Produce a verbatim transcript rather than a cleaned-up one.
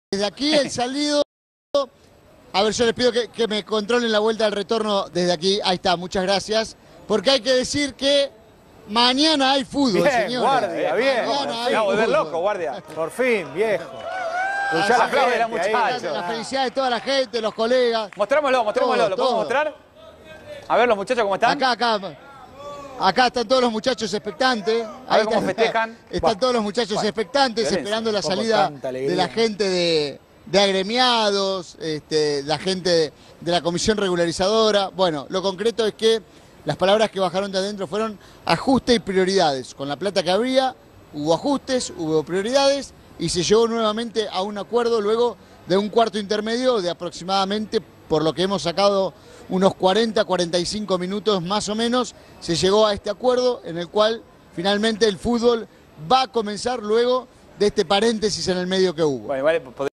Desde aquí el salido, a ver, yo les pido que, que me controlen la vuelta del retorno desde aquí, ahí está, muchas gracias, porque hay que decir que mañana hay fútbol, bien, señores. Guardia, bien. Mañana hay Me voy a volver fútbol. loco, guardia. Por fin, viejo. Así Ya la que, aplaude la ahí, muchacha. La felicidad de toda la gente, los colegas. Mostrémoslo, mostrémoslo, Todo, ¿lo podemos todo. mostrar? A ver los muchachos cómo están. Acá, acá, acá están todos los muchachos expectantes. A ver Ahí cómo está- festejan. Están Bueno, todos los muchachos bueno, expectantes, violencia, esperando la un poco salida tanta alegría. de la gente de, de agremiados, este, la gente de, de la comisión regularizadora. Bueno, lo concreto es que las palabras que bajaron de adentro fueron ajuste y prioridades. Con la plata que había, hubo ajustes, hubo prioridades y se llegó nuevamente a un acuerdo luego de un cuarto intermedio de aproximadamente, por lo que hemos sacado, unos cuarenta, cuarenta y cinco minutos más o menos, se llegó a este acuerdo en el cual finalmente el fútbol va a comenzar luego de este paréntesis en el medio que hubo. Bueno, igual